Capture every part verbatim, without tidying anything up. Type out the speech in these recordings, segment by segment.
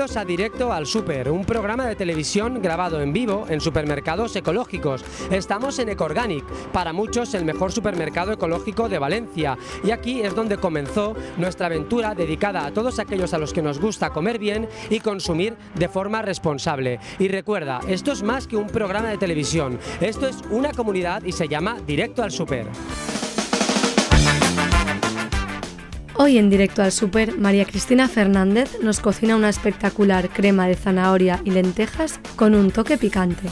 Bienvenidos a Directo al Súper, un programa de televisión grabado en vivo en supermercados ecológicos. Estamos en Ecoorganic, para muchos el mejor supermercado ecológico de Valencia. Y aquí es donde comenzó nuestra aventura dedicada a todos aquellos a los que nos gusta comer bien y consumir de forma responsable. Y recuerda, esto es más que un programa de televisión, esto es una comunidad y se llama Directo al Súper. Hoy en Directo al Súper, María Cristina Fernández nos cocina una espectacular crema de zanahoria y lentejas con un toque picante.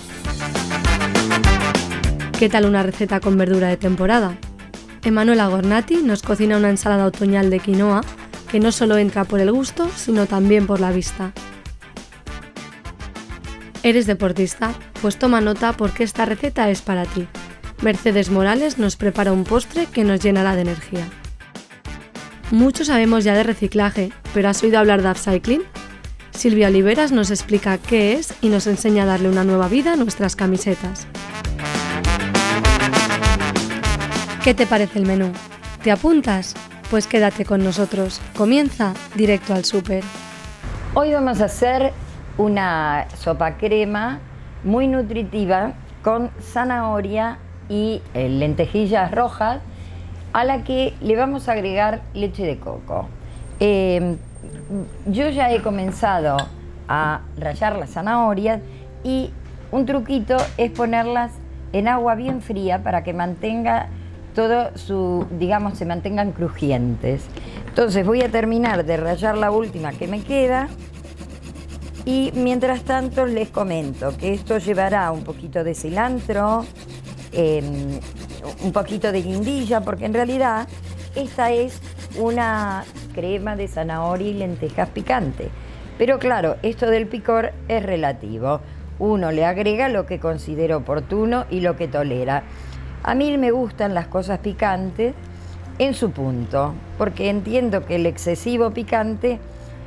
¿Qué tal una receta con verdura de temporada? Emanuela Gornati nos cocina una ensalada otoñal de quinoa que no solo entra por el gusto, sino también por la vista. ¿Eres deportista? Pues toma nota porque esta receta es para ti. Mercedes Morales nos prepara un postre que nos llenará de energía. Mucho sabemos ya de reciclaje, pero ¿has oído hablar de upcycling? Silvia Oliveras nos explica qué es y nos enseña a darle una nueva vida a nuestras camisetas. ¿Qué te parece el menú? ¿Te apuntas? Pues quédate con nosotros. Comienza Directo al Súper. Hoy vamos a hacer una sopa crema muy nutritiva con zanahoria y eh, lentejitas rojas, a la que le vamos a agregar leche de coco. Eh, yo ya he comenzado a rallar las zanahorias y un truquito es ponerlas en agua bien fría para que mantenga todo su, digamos, se mantengan crujientes. Entonces voy a terminar de rallar la última que me queda y mientras tanto les comento que esto llevará un poquito de cilantro, eh, un poquito de guindilla, porque en realidad esta es una crema de zanahoria y lentejas picante. Pero claro, esto del picor es relativo. Uno le agrega lo que considera oportuno y lo que tolera. A mí me gustan las cosas picantes en su punto, porque entiendo que el excesivo picante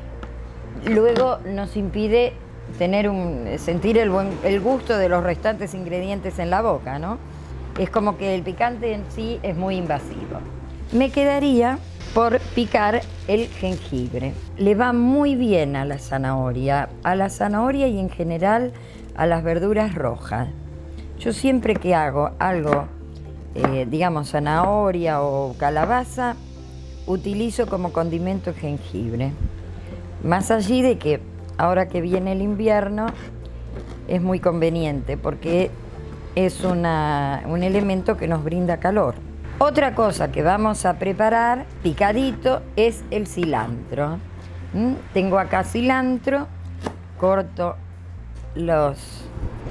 luego nos impide tener un, sentir el, buen, el gusto de los restantes ingredientes en la boca, ¿no? Es como que el picante en sí es muy invasivo. Me quedaría por picar el jengibre. Le va muy bien a la zanahoria, a la zanahoria y en general a las verduras rojas. Yo siempre que hago algo, eh, digamos zanahoria o calabaza, utilizo como condimento el jengibre. Más allí de que ahora que viene el invierno es muy conveniente porque es una, un elemento que nos brinda calor. Otra cosa que vamos a preparar picadito es el cilantro. ¿Mm? Tengo acá cilantro, corto los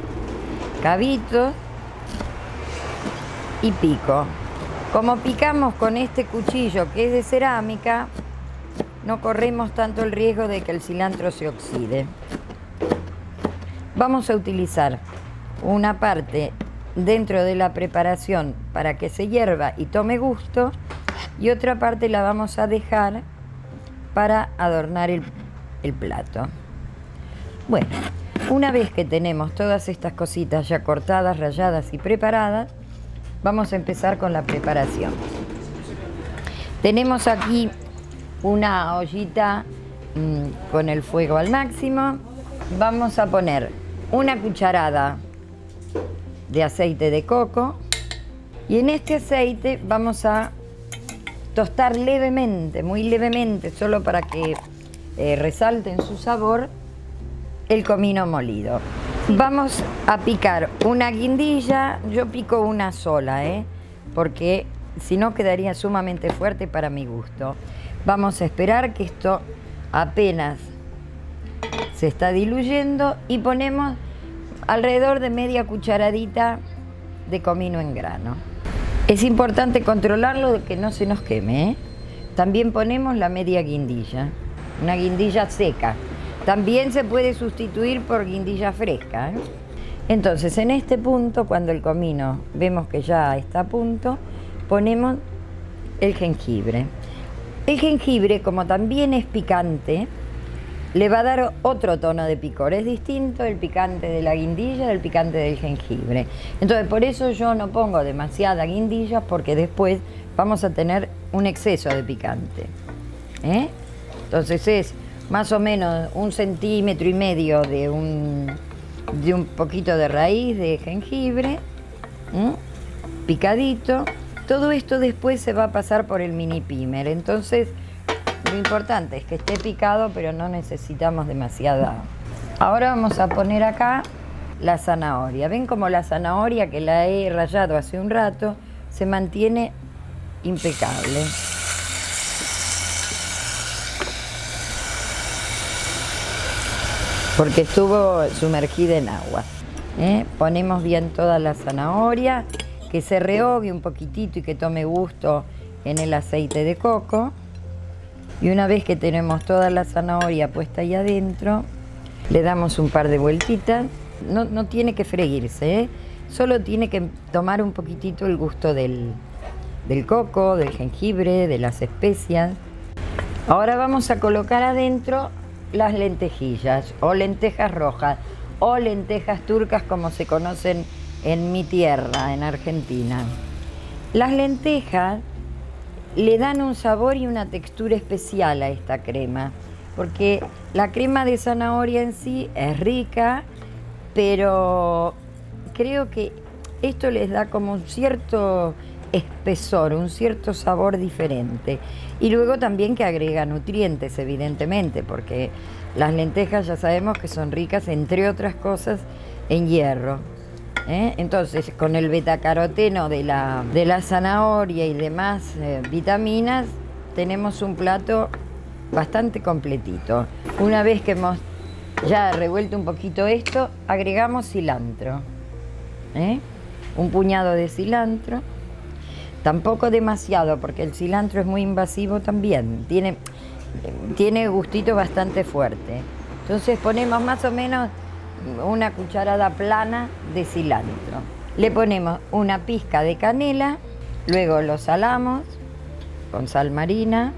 cabitos y pico. Como picamos con este cuchillo que es de cerámica, no corremos tanto el riesgo de que el cilantro se oxide. Vamos a utilizar una parte dentro de la preparación para que se hierva y tome gusto y otra parte la vamos a dejar para adornar el, el plato. Bueno, una vez que tenemos todas estas cositas ya cortadas, ralladas y preparadas, vamos a empezar con la preparación. Tenemos aquí una ollita mmm, con el fuego al máximo. Vamos a poner una cucharada de aceite de coco y en este aceite vamos a tostar levemente, muy levemente, solo para que eh, resalte en su sabor, el comino molido. Vamos a picar una guindilla, yo pico una sola, ¿eh? porque si no quedaría sumamente fuerte para mi gusto. Vamos a esperar que esto apenas se está diluyendo y ponemos alrededor de media cucharadita de comino en grano. Es importante controlarlo de que no se nos queme, ¿eh? También ponemos la media guindilla, una guindilla seca. También se puede sustituir por guindilla fresca, ¿eh? Entonces, en este punto, cuando el comino vemos que ya está a punto, ponemos el jengibre. El jengibre, como también es picante, le va a dar otro tono de picor. Es distinto el picante de la guindilla del picante del jengibre. Entonces, por eso yo no pongo demasiada guindilla, porque después vamos a tener un exceso de picante, ¿eh? Entonces es más o menos un centímetro y medio de un, de un poquito de raíz de jengibre, ¿m? picadito. Todo esto después se va a pasar por el mini pimer. Entonces, lo importante es que esté picado, pero no necesitamos demasiada. Ahora vamos a poner acá la zanahoria. Ven como la zanahoria, que la he rallado hace un rato, se mantiene impecable. Porque estuvo sumergida en agua. ¿Eh? Ponemos bien toda la zanahoria, que se rehogue un poquitito y que tome gusto en el aceite de coco. Y una vez que tenemos toda la zanahoria puesta ahí adentro, le damos un par de vueltitas. No, no tiene que freírse, ¿eh? Solo tiene que tomar un poquitito el gusto del, del coco, del jengibre, de las especias. Ahora vamos a colocar adentro las lentejillas, o lentejas rojas, o lentejas turcas como se conocen en mi tierra, en Argentina. Las lentejas le dan un sabor y una textura especial a esta crema, porque la crema de zanahoria en sí es rica, pero creo que esto les da como un cierto espesor, un cierto sabor diferente. Y luego también que agrega nutrientes, evidentemente, porque las lentejas ya sabemos que son ricas, entre otras cosas, en hierro. ¿Eh? Entonces, con el betacaroteno de la, de la zanahoria y demás eh, vitaminas, tenemos un plato bastante completito. Una vez que hemos ya revuelto un poquito esto, agregamos cilantro. ¿Eh? Un puñado de cilantro. Tampoco demasiado, porque el cilantro es muy invasivo también. Tiene, tiene gustito bastante fuerte. Entonces ponemos más o menos una cucharada plana de cilantro. Le ponemos una pizca de canela, luego lo salamos con sal marina.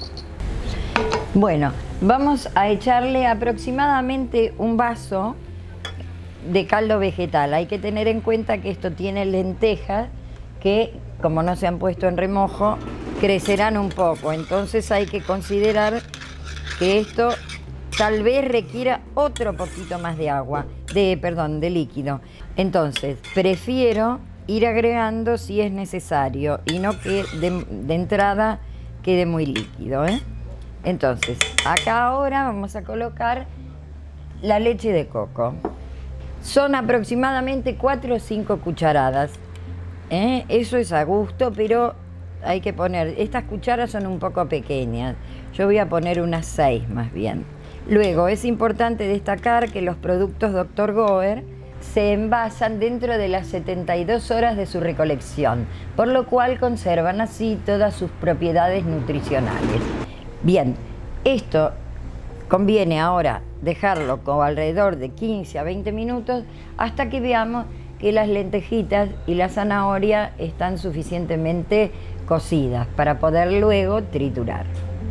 Bueno, vamos a echarle aproximadamente un vaso de caldo vegetal. Hay que tener en cuenta que esto tiene lentejas que, como no se han puesto en remojo, crecerán un poco. Entonces hay que considerar que esto tal vez requiera otro poquito más de agua, de, perdón, de líquido. Entonces, prefiero ir agregando si es necesario y no que de, de entrada quede muy líquido, ¿eh? Entonces, acá ahora vamos a colocar la leche de coco. Son aproximadamente cuatro o cinco cucharadas. ¿Eh? Eso es a gusto, pero hay que poner... Estas cucharas son un poco pequeñas. Yo voy a poner unas seis más bien. Luego, es importante destacar que los productos doctor Goer se envasan dentro de las setenta y dos horas de su recolección, por lo cual conservan así todas sus propiedades nutricionales. Bien, esto conviene ahora dejarlo como alrededor de quince a veinte minutos hasta que veamos que las lentejitas y la zanahoria están suficientemente cocidas para poder luego triturar.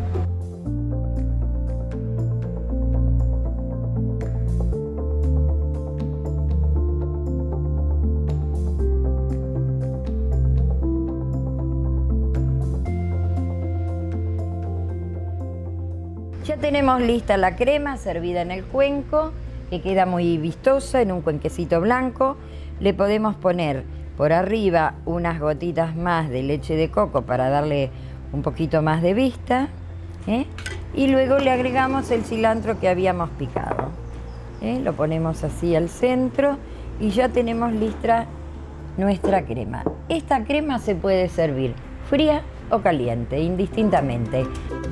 Ya tenemos lista la crema servida en el cuenco, que queda muy vistosa en un cuenquecito blanco. Le podemos poner por arriba unas gotitas más de leche de coco para darle un poquito más de vista, ¿eh? Y luego le agregamos el cilantro que habíamos picado, ¿eh? Lo ponemos así al centro y ya tenemos lista nuestra crema. Esta crema se puede servir fría o caliente, indistintamente.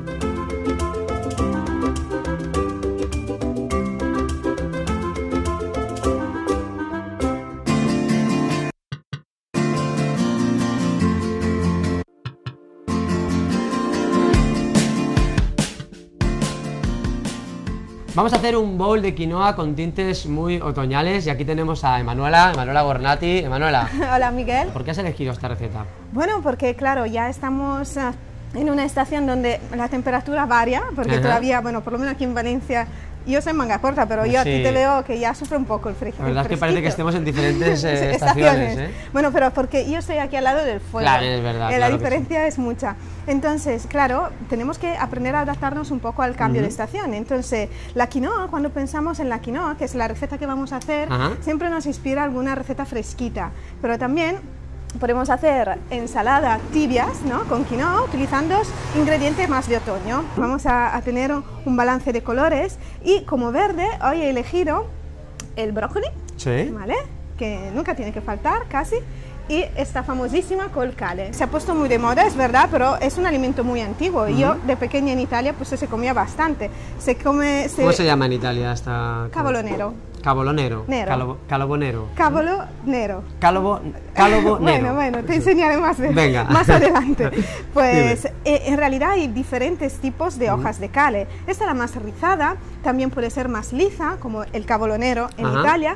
Vamos a hacer un bowl de quinoa con tintes muy otoñales y aquí tenemos a Emanuela, Emanuela Gornati. Emanuela. Hola, Miguel. ¿Por qué has elegido esta receta? Bueno, porque claro, ya estamos uh, en una estación donde la temperatura varia, porque Ajá. todavía, bueno, por lo menos aquí en Valencia Yo soy manga corta, pero yo a ti Sí. te veo que ya sufre un poco el frío. La verdad es que parece que estemos en diferentes eh, estaciones, ¿eh? Bueno, pero porque yo estoy aquí al lado del fuego. Claro, es verdad, Eh, claro la que diferencia es mucha. Entonces, claro, tenemos que aprender a adaptarnos un poco al cambio Ujú. de estación. Entonces, la quinoa, cuando pensamos en la quinoa, que es la receta que vamos a hacer, Ajá. siempre nos inspira alguna receta fresquita. Pero también podemos hacer ensalada tibias, ¿no?, con quinoa, utilizando ingredientes más de otoño. Vamos a, a tener un balance de colores y como verde hoy he elegido el brócoli, Sí. ¿vale?, que nunca tiene que faltar casi, y esta famosísima col cale. Se ha puesto muy de moda, es verdad, pero es un alimento muy antiguo. Ujú. Yo de pequeña en Italia pues se comía bastante. Se come... Se... ¿Cómo se llama en Italia esta? Cavolo nero. Cavolo nero. Nero. Calobo, calobo nero. Cavolo nero. Calobo, calobo nero. Bueno, bueno, te enseñaré más, de- Venga. más adelante. Pues Dime. eh, en realidad hay diferentes tipos de hojas de cale. Esta es la más rizada, también puede ser más lisa, como el cavolonero en Ajá. Italia.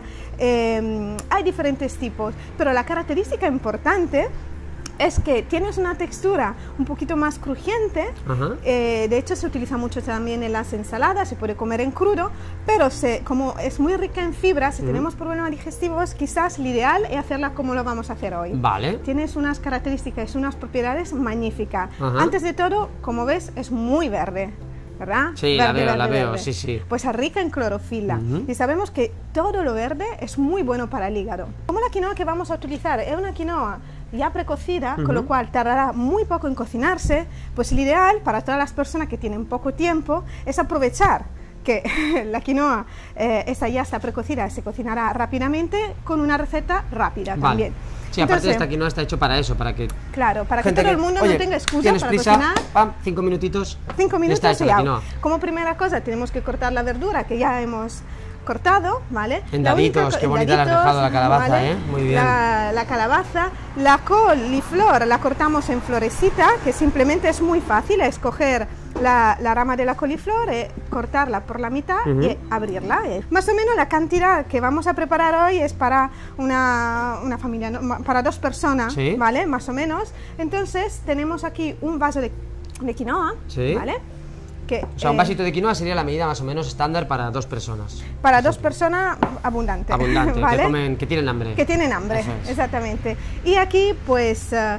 Eh, hay diferentes tipos, pero la característica importante es que tienes una textura un poquito más crujiente. Ajá. Eh, de hecho se utiliza mucho también en las ensaladas, se puede comer en crudo, pero se, como es muy rica en fibras, si Ujú. tenemos problemas digestivos, quizás lo ideal es hacerla como lo vamos a hacer hoy. Vale. Tienes unas características, unas propiedades magníficas. Ajá. Antes de todo, como ves, es muy verde, ¿verdad? Sí, la Verde, veo, la verde, veo, verde. sí, sí. Pues es rica en clorofila. Ujú. Y sabemos que todo lo verde es muy bueno para el hígado. Como la quinoa que vamos a utilizar es una quinoa ya precocida, con lo Ujú. cual tardará muy poco en cocinarse, pues lo ideal para todas las personas que tienen poco tiempo es aprovechar que la quinoa, eh, esa ya está precocida, se cocinará rápidamente con una receta rápida Vale. también. Sí, aparte Entonces, esta quinoa está hecho para eso, para que claro, para que gente todo el mundo oye, no tenga excusa ¿tienes para prisa? cocinar. Pam, cinco minutitos. Cinco ya minutos está hecha y la ya. quinoa. Como primera cosa tenemos que cortar la verdura que ya hemos cortado, ¿vale? En La única daditos, co- qué en bonita le has daditos, dejado la calabaza, ¿vale? ¿eh? Muy bien. La, la calabaza, la coliflor la cortamos en florecita, que simplemente es muy fácil, es coger la, la rama de la coliflor, eh, cortarla por la mitad Ujú. y abrirla. eh. Más o menos la cantidad que vamos a preparar hoy es para una, una familia, ¿no? Ma- para dos personas, Sí. ¿vale? Más o menos. Entonces tenemos aquí un vaso de, de quinoa, Sí. ¿vale? Que, O sea, un eh, vasito de quinoa sería la medida más o menos estándar para dos personas. para dos personas abundante, Abundante, ¿vale? que comen, que tienen hambre. Que tienen hambre, Eso es. exactamente. Y aquí pues eh,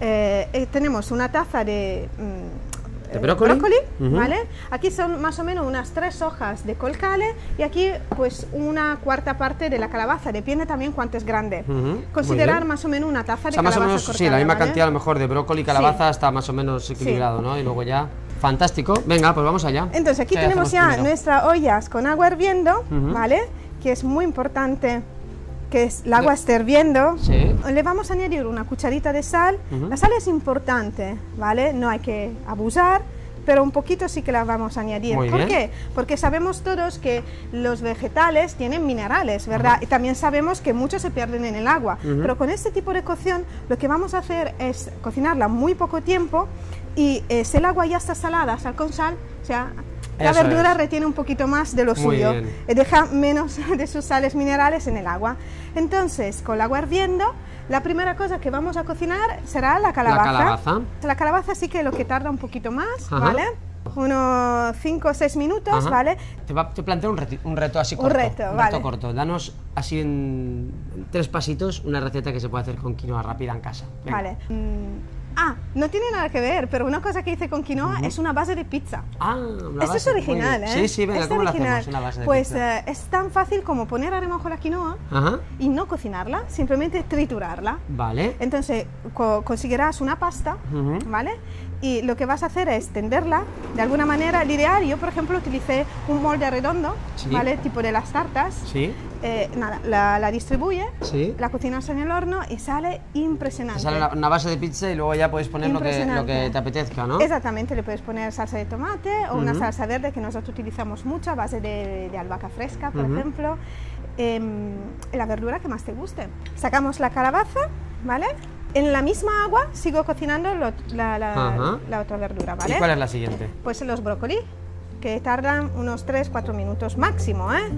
eh, tenemos una taza de, mm, ¿De brócoli? Ujú. ¿vale? Aquí son más o menos unas tres hojas de col cale y aquí pues una cuarta parte de la calabaza, depende también cuánto es grande. Ujú, muy Considerar bien. más o menos una taza O de sea, más o calabaza menos, sí, cortada, la misma ¿vale? cantidad a lo mejor de brócoli y calabaza está más o menos equilibrado, ¿no? Y luego ya, fantástico. Venga, pues vamos allá. Entonces aquí ¿Qué tenemos hacemos ya primero? nuestras ollas con agua hirviendo, Ujú. ¿vale? Que es muy importante que es, el agua esté hirviendo. Sí. Le vamos a añadir una cucharita de sal. Ujú. La sal es importante, ¿vale? No hay que abusar, pero un poquito sí que la vamos a añadir. Muy ¿Por bien. qué? Porque sabemos todos que los vegetales tienen minerales, ¿verdad? Ajá. Y también sabemos que muchos se pierden en el agua. Ujú. Pero con este tipo de cocción lo que vamos a hacer es cocinarla muy poco tiempo y eh, si el agua ya está salada, sal con sal, o sea, la Eso verdura es. retiene un poquito más de lo Muy suyo, bien. eh, deja menos de sus sales minerales en el agua. Entonces, con el agua hirviendo, la primera cosa que vamos a cocinar será la calabaza. calabaza. La calabaza sí que lo que tarda un poquito más, Ajá. ¿vale? Unos cinco o seis minutos, Ajá. ¿vale? Te, va- te planteo un, reti- un reto así Un corto. reto, un vale. reto corto. Danos así en, en tres pasitos una receta que se puede hacer con quinoa rápida en casa. Venga. Vale. Mm, ah, no tiene nada que ver, pero una cosa que hice con quinoa es una base de pizza. Ah, una Esto es base, muy original, bien. ¿eh? Sí, sí, venga, Es ¿cómo lo original. hacemos? Una base de Pues pizza. eh, es tan fácil como poner a remojo la quinoa Ajá, y no cocinarla, simplemente triturarla. vale. Entonces co- conseguirás una pasta, Ujú. ¿vale? Y lo que vas a hacer es tenderla de alguna manera. El ideal, yo por ejemplo utilicé un molde redondo, Sí. ¿vale? Tipo de las tartas. Sí, Eh, nada, la, la distribuye, sí. la cocinas en el horno y sale Te impresionante. sale una, una base de pizza y luego ya puedes poner lo que, lo Impresionante. que te apetezca, ¿no? Exactamente, le puedes poner salsa de tomate o una Ujú. salsa verde que nosotros utilizamos mucho a base de, de albahaca fresca, por Ujú. ejemplo. Em, la verdura que más te guste. Sacamos la calabaza, ¿vale? En la misma agua sigo cocinando lo- la, la- Ajá. la otra verdura, ¿Y ¿vale? cuál es la siguiente? Pues los brócoli, que tardan unos tres a cuatro minutos máximo, ¿eh?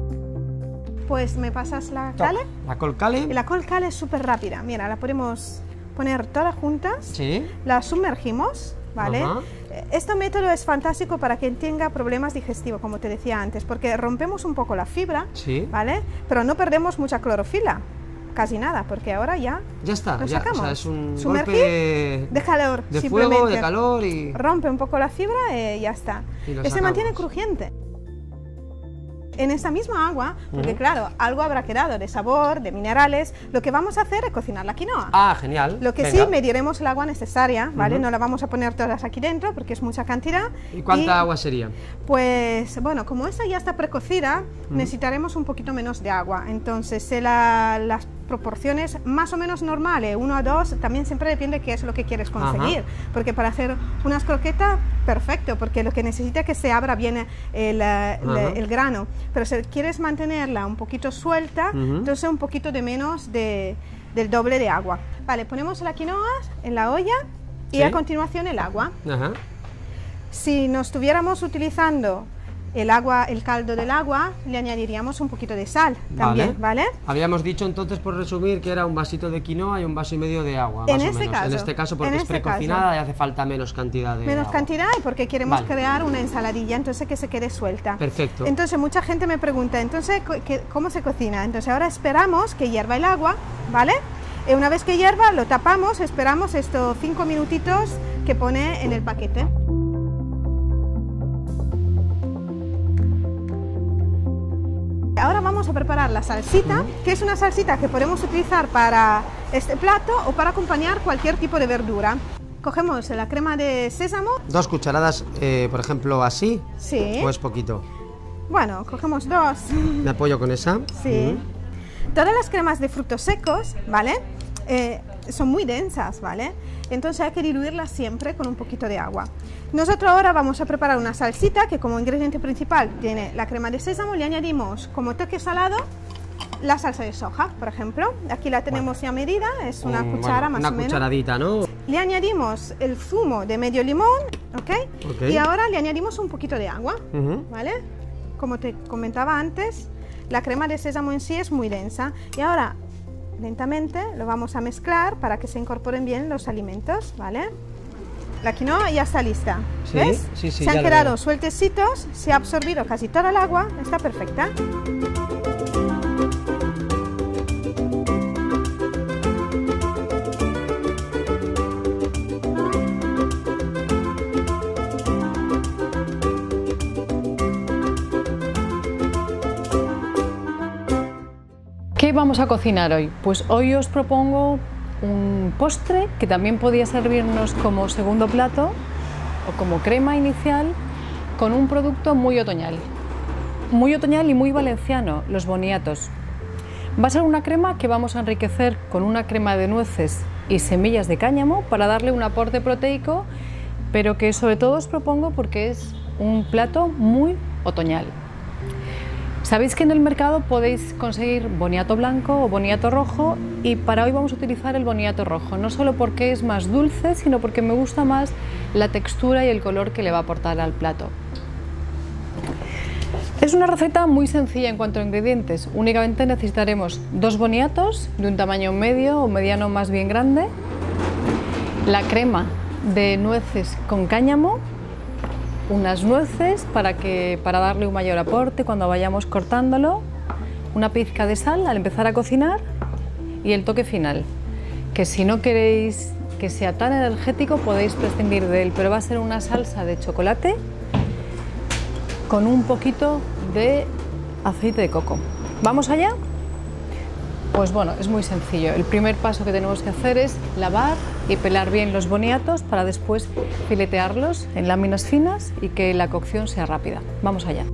Pues me pasas la Toc. cale. La col cale. Y la col cale es súper rápida. Mira, la podemos poner todas juntas, Sí. las sumergimos, ¿vale? Ajá. Este método es fantástico para quien tenga problemas digestivos, como te decía antes, porque rompemos un poco la fibra, Sí. ¿vale? Pero no perdemos mucha clorofila, casi nada, porque ahora ya Ya está, lo ya, sacamos. o sea, es un Sumergir, golpe de, de calor, de simplemente. fuego, de calor y... Rompe un poco la fibra y ya está. Y lo Y se mantiene sacamos. crujiente. En esa misma agua, porque Ujú. claro, algo habrá quedado de sabor, de minerales, lo que vamos a hacer es cocinar la quinoa. Ah, genial. Lo que Venga. sí, mediremos el agua necesaria, ¿vale? Ujú. No la vamos a poner todas aquí dentro porque es mucha cantidad. ¿Y cuánta agua sería? Pues bueno, como esta ya está precocida, necesitaremos un poquito menos de agua. Entonces, si la- las proporciones más o menos normales, uno a dos, también siempre depende de qué es lo que quieres conseguir. Ajá. Porque para hacer unas croquetas, perfecto, porque lo que necesita es que se abra bien el, eh, el- Ajá. el grano. Pero si quieres mantenerla un poquito suelta, Ujú. entonces un poquito de menos de, del doble de agua. Vale, ponemos la quinoa en la olla y Sí. a continuación el agua. Ajá. Si nos estuviéramos utilizando el agua, el caldo del agua, le añadiríamos un poquito de sal también, ¿vale? Habíamos dicho entonces, por resumir, que era un vasito de quinoa y un vaso y medio de agua, En más o este menos. caso, En este caso, porque en es este precocinada caso. y hace falta menos cantidad de Menos agua. cantidad y porque queremos Vale. crear una ensaladilla, entonces que se quede suelta. Perfecto. Entonces mucha gente me pregunta, entonces, co- ¿qué- ¿cómo se cocina? Entonces ahora esperamos que hierva el agua, ¿vale? Y una vez que hierva, lo tapamos, esperamos estos cinco minutitos que pone en el paquete. Ahora vamos a preparar la salsita, que es una salsita que podemos utilizar para este plato o para acompañar cualquier tipo de verdura. Cogemos la crema de sésamo, Dos cucharadas, eh, por ejemplo, así, sí, o es poquito. bueno, cogemos dos, Me apoyo con esa. sí. Todas las cremas de frutos secos, ¿vale? Eh, son muy densas, ¿vale? Entonces hay que diluirlas siempre con un poquito de agua. Nosotros ahora vamos a preparar una salsita que como ingrediente principal tiene la crema de sésamo, le añadimos como toque salado la salsa de soja, por ejemplo. Aquí la tenemos ya medida, es una Mm, cuchara bueno, más una o menos. cucharadita, ¿no? Le añadimos el zumo de medio limón, ¿ok? Ok. Y ahora le añadimos un poquito de agua, Ujú. ¿vale? Como te comentaba antes, la crema de sésamo en sí es muy densa. Y ahora, lentamente, lo vamos a mezclar para que se incorporen bien los alimentos, ¿vale? La quinoa ya está lista, Sí, ¿ves? sí, sí, se han ya lo quedado veo. sueltecitos, se ha absorbido casi toda el agua, está perfecta. ¿Qué vamos a cocinar hoy? Pues hoy os propongo un postre que también podía servirnos como segundo plato o como crema inicial con un producto muy otoñal. Muy otoñal y muy valenciano, los boniatos. Va a ser una crema que vamos a enriquecer con una crema de nueces y semillas de cáñamo para darle un aporte proteico, pero que sobre todo os propongo porque es un plato muy otoñal. Sabéis que en el mercado podéis conseguir boniato blanco o boniato rojo y para hoy vamos a utilizar el boniato rojo, no solo porque es más dulce, sino porque me gusta más la textura y el color que le va a aportar al plato. Es una receta muy sencilla en cuanto a ingredientes, únicamente necesitaremos dos boniatos de un tamaño medio o mediano más bien grande, la crema de nueces con cáñamo, unas nueces para, que, para darle un mayor aporte cuando vayamos cortándolo, una pizca de sal al empezar a cocinar y el toque final, que si no queréis que sea tan energético podéis prescindir de él, pero va a ser una salsa de chocolate con un poquito de aceite de coco. ¿Vamos allá? Pues bueno, es muy sencillo. El primer paso que tenemos que hacer es lavar y pelar bien los boniatos para después filetearlos en láminas finas y que la cocción sea rápida. Vamos allá.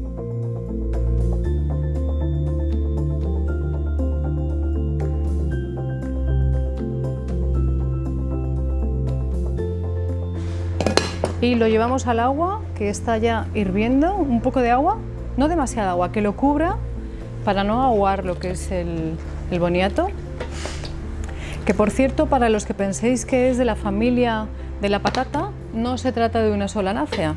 Y lo llevamos al agua que está ya hirviendo, un poco de agua, no demasiada agua, que lo cubra para no aguar lo que es el, el boniato, que por cierto, para los que penséis que es de la familia de la patata, no se trata de una solanácea.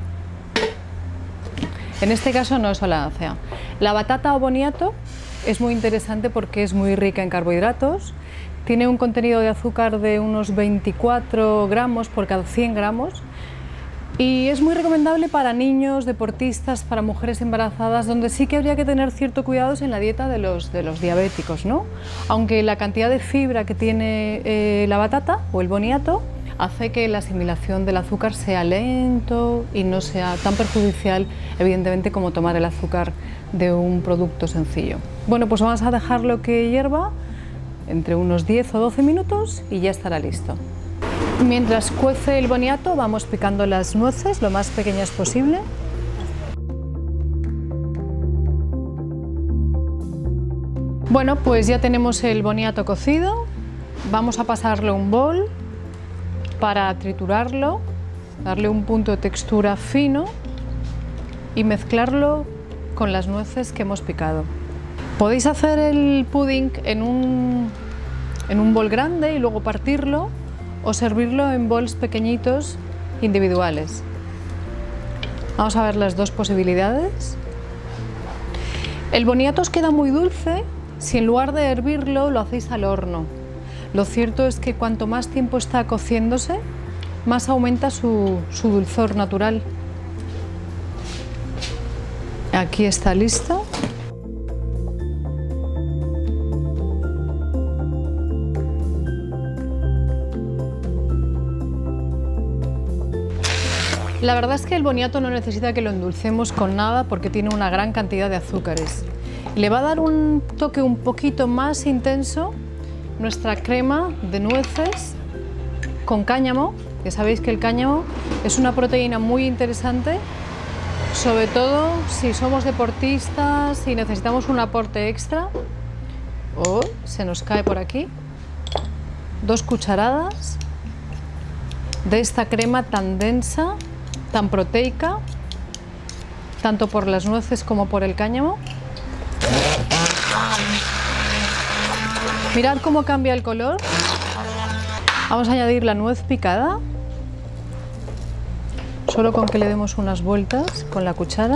En este caso no es solanácea. La batata o boniato es muy interesante porque es muy rica en carbohidratos, Tiene un contenido de azúcar de unos veinticuatro gramos por cada cien gramos y es muy recomendable para niños, deportistas, para mujeres embarazadas, donde sí que habría que tener cierto cuidado en la dieta de los, de los diabéticos, ¿no? Aunque la cantidad de fibra que tiene eh, la batata o el boniato hace que la asimilación del azúcar sea lento y no sea tan perjudicial, evidentemente, como tomar el azúcar de un producto sencillo. Bueno, pues vamos a dejarlo que hierva entre unos diez o doce minutos y ya estará listo. Mientras cuece el boniato, vamos picando las nueces lo más pequeñas posible. Bueno, pues ya tenemos el boniato cocido. Vamos a pasarlo a un bol para triturarlo, darle un punto de textura fino y mezclarlo con las nueces que hemos picado. Podéis hacer el pudding en un, en un bol grande y luego partirlo, o servirlo en bols pequeñitos individuales. Vamos a ver las dos posibilidades. El boniato os queda muy dulce si en lugar de hervirlo lo hacéis al horno. Lo cierto es que cuanto más tiempo está cociéndose, más aumenta su, su dulzor natural. Aquí está listo. La verdad es que el boniato no necesita que lo endulcemos con nada porque tiene una gran cantidad de azúcares. Le va a dar un toque un poquito más intenso nuestra crema de nueces con cáñamo. Ya sabéis que el cáñamo es una proteína muy interesante, sobre todo si somos deportistas y necesitamos un aporte extra. Oh, se nos cae por aquí. Dos cucharadas de esta crema tan densa, tan proteica, tanto por las nueces como por el cáñamo. Mirad cómo cambia el color. Vamos a añadir la nuez picada, solo con que le demos unas vueltas con la cuchara.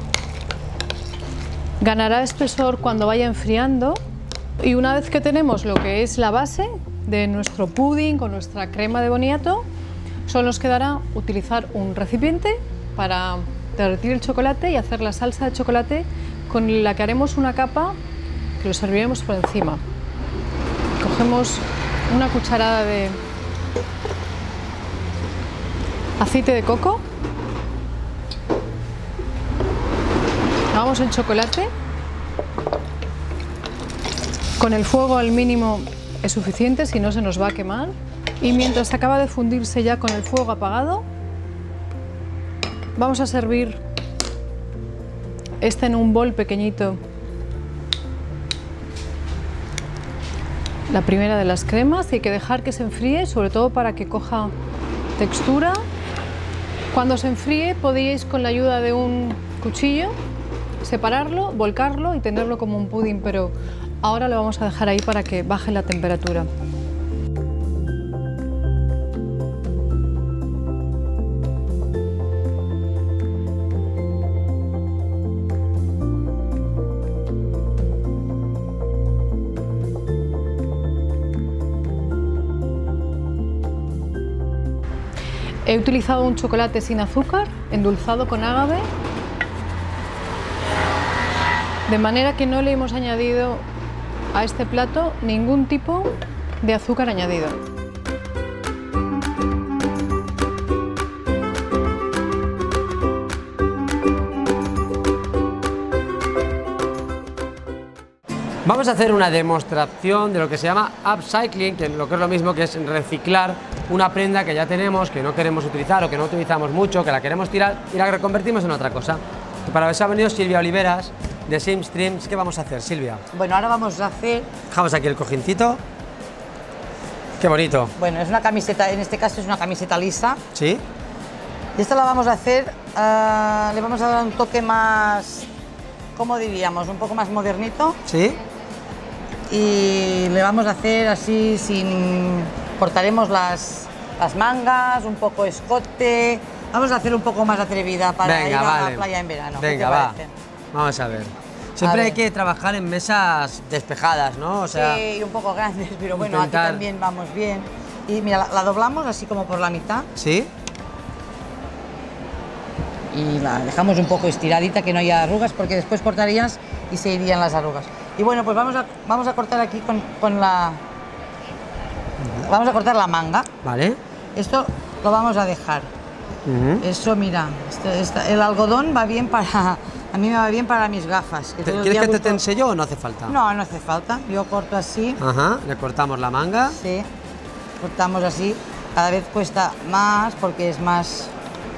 Ganará espesor cuando vaya enfriando y una vez que tenemos lo que es la base de nuestro pudding con nuestra crema de boniato, solo nos quedará utilizar un recipiente para derretir el chocolate y hacer la salsa de chocolate con la que haremos una capa que lo serviremos por encima. Cogemos una cucharada de aceite de coco, hagamos el chocolate, con el fuego al mínimo es suficiente, si no se nos va a quemar. Y mientras acaba de fundirse ya con el fuego apagado, vamos a servir este en un bol pequeñito. La primera de las cremas, y hay que dejar que se enfríe, sobre todo para que coja textura. Cuando se enfríe podéis, con la ayuda de un cuchillo, separarlo, volcarlo y tenerlo como un pudding, pero ahora lo vamos a dejar ahí para que baje la temperatura. He utilizado un chocolate sin azúcar, endulzado con ágave, de manera que no le hemos añadido a este plato ningún tipo de azúcar añadido. Vamos a hacer una demostración de lo que se llama upcycling, que lo que es lo mismo que es reciclar una prenda que ya tenemos, que no queremos utilizar o que no utilizamos mucho, que la queremos tirar y la reconvertimos en otra cosa. Y para eso ha venido Silvia Oliveras de Simstreams. ¿Qué vamos a hacer, Silvia? Bueno, ahora vamos a hacer... Dejamos aquí el cojincito. Qué bonito. Bueno, es una camiseta, en este caso es una camiseta lisa. ¿Sí? Y esta la vamos a hacer, uh, le vamos a dar un toque más, ¿cómo diríamos? Un poco más modernito. ¿Sí? Y le vamos a hacer así sin... cortaremos las, las mangas, un poco escote. Vamos a hacer un poco más atrevida para Venga, ir a vale. la playa en verano. Venga, ¿Qué te va. parece? Vamos a ver. Siempre hay que trabajar en mesas despejadas, ¿no? O sea, sí, un poco grandes, pero bueno, intentar... aquí también vamos bien. Y mira, la, la doblamos así como por la mitad. ¿Sí? Y la dejamos un poco estiradita, que no haya arrugas, porque después cortarías y se irían las arrugas. Y bueno, pues vamos a, vamos a cortar aquí con, con la... Vamos a cortar la manga. Vale. Esto lo vamos a dejar. Uh-huh. Eso, mira, este, este, el algodón va bien para... A mí me va bien para mis gafas. Que ¿Quieres que te busco... tense yo o no hace falta? No, no hace falta. Yo corto así. Ajá, le cortamos la manga. Sí, cortamos así. Cada vez cuesta más porque es más...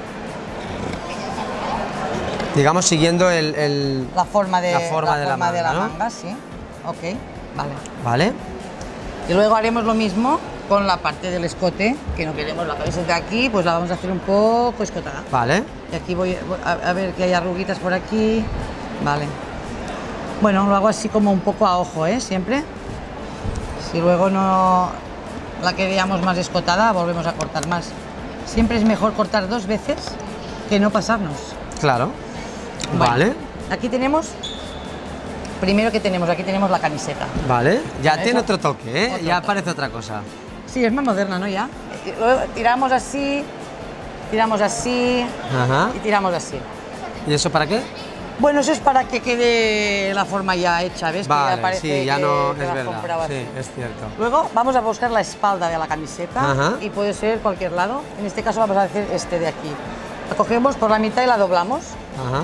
Digamos, siguiendo el, el... La forma de la, forma la, de forma la de manga, la ¿no? manga, sí. Ok, vale. Vale. Y luego haremos lo mismo con la parte del escote, que no queremos la camiseta aquí, pues la vamos a hacer un poco escotada. Vale. Y aquí voy a, a ver que hay arruguitas por aquí. Vale. Bueno, lo hago así como un poco a ojo, ¿eh? Siempre. Si luego no la queríamos más escotada, volvemos a cortar más. Siempre es mejor cortar dos veces que no pasarnos. Claro. Bueno, vale. Aquí tenemos... Primero que tenemos, aquí tenemos la camiseta. Vale. Ya ¿Eso? tiene otro toque, ¿eh? Otro ya toque. parece otra cosa. Sí, es más moderna, ¿no? Ya. Y luego tiramos así, tiramos así Ajá. y tiramos así. ¿Y eso para qué? Bueno, eso es para que quede la forma ya hecha, ¿ves? Que Vale, ya parece sí, ya que no te es la has verdad. comprado Sí, así. es cierto. Luego vamos a buscar la espalda de la camiseta. Ajá. Y puede ser cualquier lado. En este caso vamos a hacer este de aquí. La cogemos por la mitad y la doblamos. Ajá.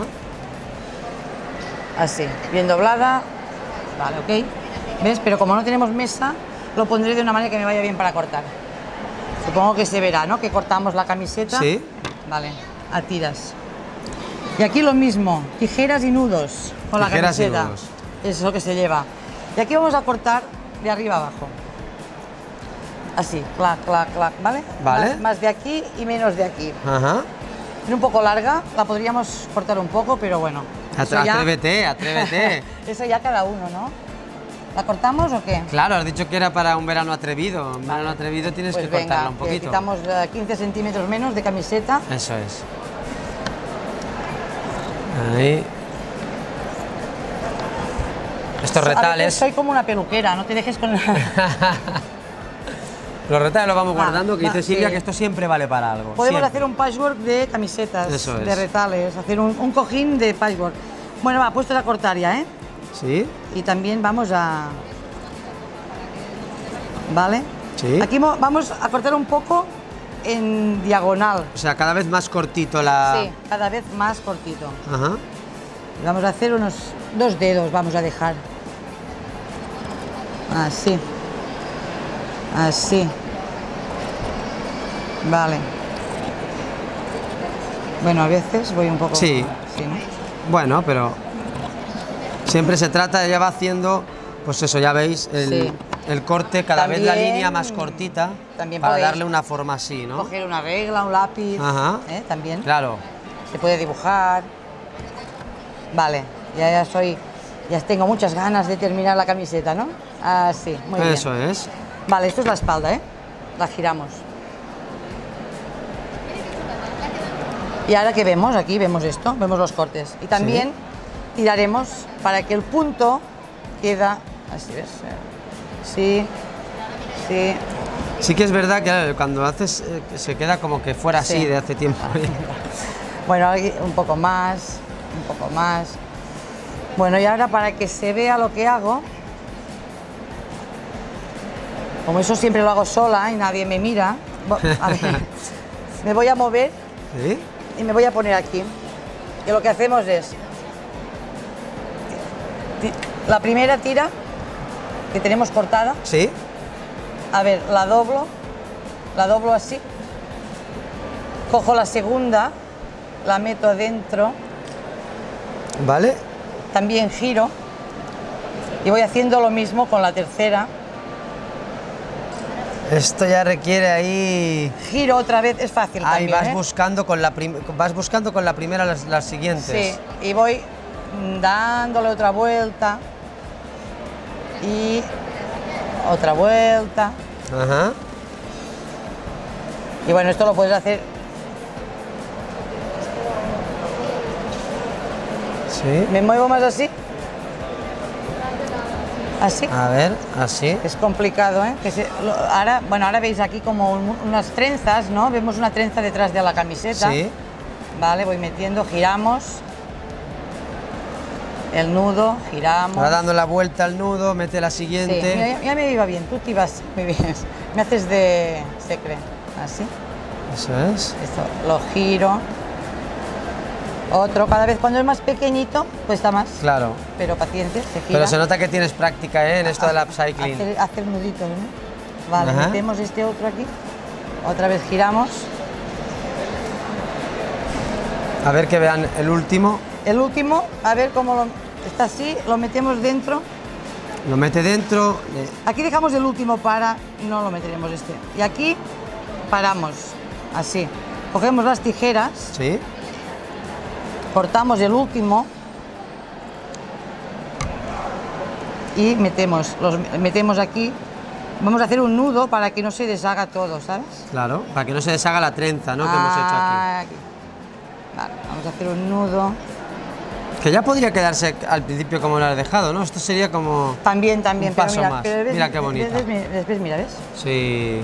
Así, bien doblada. Vale, ok. ¿Ves? Pero como no tenemos mesa, lo pondré de una manera que me vaya bien para cortar. Supongo que se verá, ¿no? Que cortamos la camiseta. Sí. Vale, a tiras. Y aquí lo mismo, tijeras y nudos con Tijeras la y camiseta. nudos. Eso es lo que se lleva. Y aquí vamos a cortar de arriba abajo. Así, clac, clac, clac, ¿vale? Vale. Más, más de aquí y menos de aquí. Ajá. Es un poco larga, la podríamos cortar un poco, pero bueno. eso ya- Atrévete, atrévete. Eso ya cada uno, ¿no? ¿La cortamos o qué? Claro, has dicho que era para un verano atrevido. Un verano atrevido tienes Pues que venga, cortarla un que poquito. quitamos eh, quince centímetros menos de camiseta. Eso es. Ahí. Estos A veces retales. soy como una peluquera, no te dejes con... Los retales los vamos Va, guardando, que va, dice Silvia sí. que esto siempre vale para algo. Podemos siempre. hacer un patchwork de camisetas, Eso es. de retales, hacer un, un cojín de patchwork. Bueno, va, puestos a cortar ya, ¿eh? ¿Sí? Y también vamos a... ¿Vale? Sí. Aquí mo- vamos a cortar un poco en diagonal. O sea, cada vez más cortito la... Sí, cada vez más cortito. Ajá. Y vamos a hacer unos dos dedos, vamos a dejar. Así. Así. Vale. Bueno, a veces voy un poco... Sí. Sí, ¿no? Bueno, pero siempre se trata, ella va haciendo, pues eso, ya veis, el, Sí. el corte, cada vez la También- línea más cortita, también para podéis darle una forma así, ¿no? Coger una regla, un lápiz, Ajá. ¿eh? También. Claro. Se puede dibujar. Vale, ya, ya soy... Ya tengo muchas ganas de terminar la camiseta, ¿no? Así, muy bien. Eso es. Vale, esto es la espalda, ¿eh? La giramos. Y ahora que vemos, aquí vemos esto, vemos los cortes. Y también tiraremos para que el punto queda así, ¿ves? Sí, sí. Sí que es verdad que eh, cuando haces, eh, que se queda como que fuera así Sí. de hace tiempo. Bueno, aquí un poco más, un poco más. Bueno, y ahora para que se vea lo que hago, como eso siempre lo hago sola y nadie me mira, bo- a ver, me voy a mover ¿Sí? y me voy a poner aquí. Y lo que hacemos es, ti- la primera tira que tenemos cortada, ¿Sí? a ver, la doblo, la doblo así, cojo la segunda, la meto adentro, ¿Vale? también giro y voy haciendo lo mismo con la tercera, Esto ya requiere ahí... giro otra vez, es fácil Ahí también, vas ¿eh? buscando con la prim- vas buscando con la primera las, las siguientes. Sí, y voy mm, dándole otra vuelta y otra vuelta. Ajá. Y bueno, esto lo puedes hacer, Sí. me muevo más así Así. A ver, así. Es complicado, ¿eh? Que se, lo, ahora, bueno, ahora veis aquí como un, unas trenzas, ¿no? Vemos una trenza detrás de la camiseta. Sí. Vale, voy metiendo, giramos. El nudo, giramos. Va dando la vuelta al nudo, mete la Sí, siguiente. mira, ya, ya me iba bien, tú te ibas muy bien. Me haces de secre, así. Eso es. Esto, lo giro. Otro, cada vez cuando es más pequeñito, cuesta más. Claro. Pero paciente, se gira. Pero se nota que tienes práctica, ¿eh? En esto del upcycling. Hacer, hacer nuditos, ¿no? Vale, Ajá. metemos este otro aquí. Otra vez giramos. A ver que vean el último. El último, a ver cómo lo, está así, lo metemos dentro. Lo mete dentro. le- Aquí dejamos el último para, no lo meteremos este. Y aquí paramos, así. Cogemos las tijeras, Sí. cortamos el último y metemos, los metemos aquí. Vamos a hacer un nudo para que no se deshaga todo, ¿sabes? Claro. Para que no se deshaga la trenza, ¿no? Que hemos hecho aquí. Aquí. Vale, vamos a hacer un nudo. Que ya podría quedarse al principio como lo has dejado, ¿no? Esto sería como... También, también, Un pero paso mira, más. pero ves- Mira qué ves- bonita. ves- ves- ves- mira, ¿ves? Sí.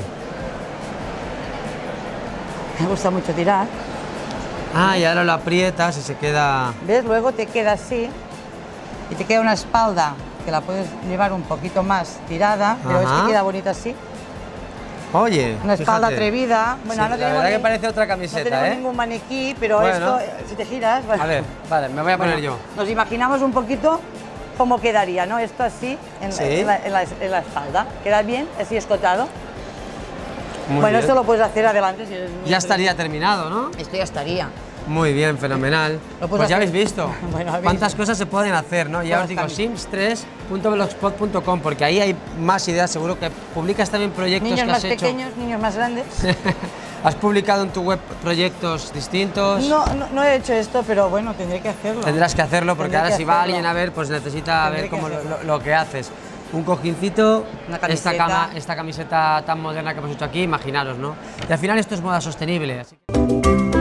Me gusta mucho tirar. Ah, y ahora lo aprietas y se queda... ¿Ves? Luego te queda así y te queda una espalda que la puedes llevar un poquito más tirada, pero es Ajá. que queda bonita así. Oye, Una espalda fíjate. atrevida. Sí, Bueno, no la tenemos verdad que ni- parece otra no camiseta, tenemos ¿eh? ningún maniquí, pero Bueno. esto, eh, si te giras... bueno. A ver, vale, me voy a poner Bueno, yo. Nos imaginamos un poquito cómo quedaría, ¿no? Esto así en, Sí. en la, en la- en la espalda. ¿Queda bien? Así escotado. Muy bueno, bien. esto lo puedes hacer adelante. Si eres muy Ya atrevido. estaría terminado, ¿no? Esto ya estaría. Muy bien, fenomenal. Lo puedes Pues ya hacer- habéis visto Bueno, habéis cuántas visto. cosas se pueden hacer, ¿no? Ya Todas os digo, también. sims tres punto blogspot punto com, porque ahí hay más ideas, seguro que publicas también proyectos Niños que más has hecho. pequeños, niños más grandes. ¿Has publicado en tu web proyectos distintos? No, no, no he hecho esto, pero bueno, tendré que hacerlo. Tendrás que hacerlo porque Tendré ahora que si va hacerlo. alguien a ver, pues necesita Tendré ver que cómo lo, hacerlo. lo- lo que haces. Un cojincito, Una esta, camiseta. cama, esta camiseta tan moderna que hemos hecho aquí, imaginaros, ¿no? Y al final esto es moda sostenible. Así que...